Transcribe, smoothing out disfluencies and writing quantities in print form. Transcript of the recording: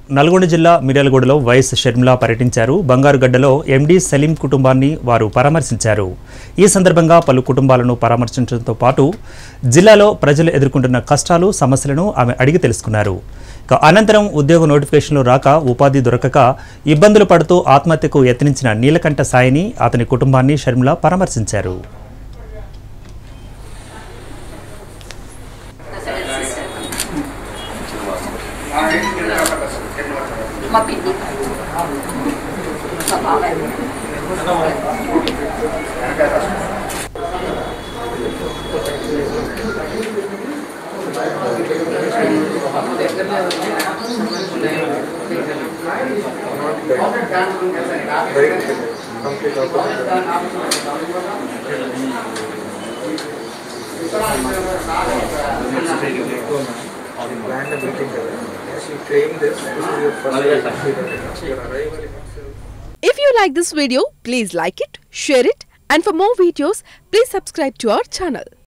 నల్గొండ జిల్లా మిర్యాలగూడలో వైఎస్ షర్మిల పర్యటించారు. బంగారుగడ్డలో ఎండీ సలీం కుటుంబాన్ని వారు పరామర్శించారు. ఈ సందర్భంగా పలు కుటుంబాలను పరామర్శించడంతో పాటు జిల్లాలో ప్రజలు ఎదుర్కొంటున్న కష్టాలు, సమస్యలను ఆమె అడిగి తెలుసుకున్నారు. అనంతరం ఉద్యోగ నోటిఫికేషన్లు రాక, ఉపాధి దొరకక ఇబ్బందులు పడుతూ ఆత్మహత్యకు యత్నించిన నీలకంఠ సాయిని, అతని కుటుంబాన్ని షర్మిల పరామర్శించారు. If you like this video, please like it, share it, and for more videos, please subscribe to our channel.